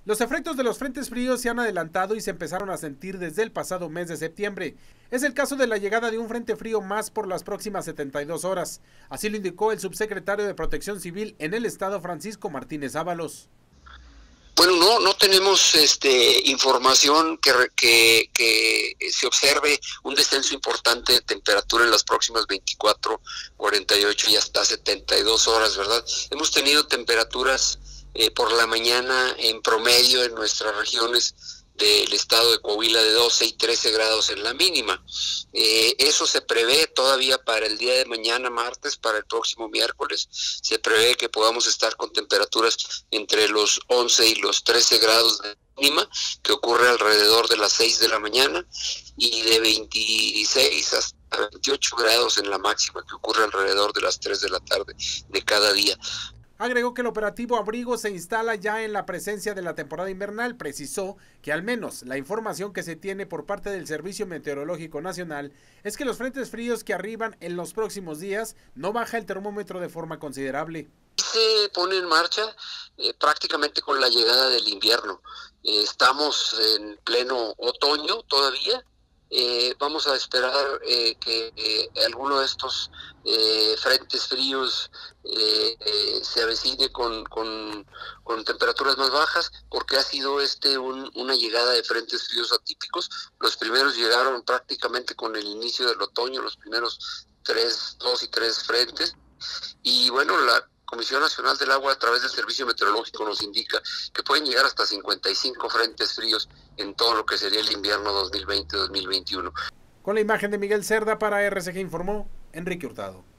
Los efectos de los frentes fríos se han adelantado y se empezaron a sentir desde el pasado mes de septiembre. Es el caso de la llegada de un frente frío más por las próximas 72 horas. Así lo indicó el subsecretario de Protección Civil en el estado, Francisco Martínez Ábalos. Bueno, no tenemos información que se observe un descenso importante de temperatura en las próximas 24, 48 y hasta 72 horas, ¿verdad? Hemos tenido temperaturas por la mañana en promedio en nuestras regiones del estado de Coahuila de 12 y 13 grados en la mínima. Eso se prevé todavía para el día de mañana, martes, para el próximo miércoles. Se prevé que podamos estar con temperaturas entre los 11 y los 13 grados de mínima, que ocurre alrededor de las 6 de la mañana, y de 26 hasta 28 grados en la máxima, que ocurre alrededor de las 3 de la tarde de cada día. Agregó que el operativo Abrigo se instala ya en la presencia de la temporada invernal. Precisó que al menos la información que se tiene por parte del Servicio Meteorológico Nacional es que los frentes fríos que arriban en los próximos días no baja el termómetro de forma considerable. Se pone en marcha prácticamente con la llegada del invierno. Estamos en pleno otoño todavía. Vamos a esperar que alguno de estos frentes fríos se avecine con temperaturas más bajas, porque ha sido una llegada de frentes fríos atípicos. Los primeros llegaron prácticamente con el inicio del otoño, los primeros 2 y 3 frentes, y bueno, la Comisión Nacional del Agua a través del Servicio Meteorológico nos indica que pueden llegar hasta 55 frentes fríos en todo lo que sería el invierno 2020-2021. Con la imagen de Miguel Cerda para RCG informó Enrique Hurtado.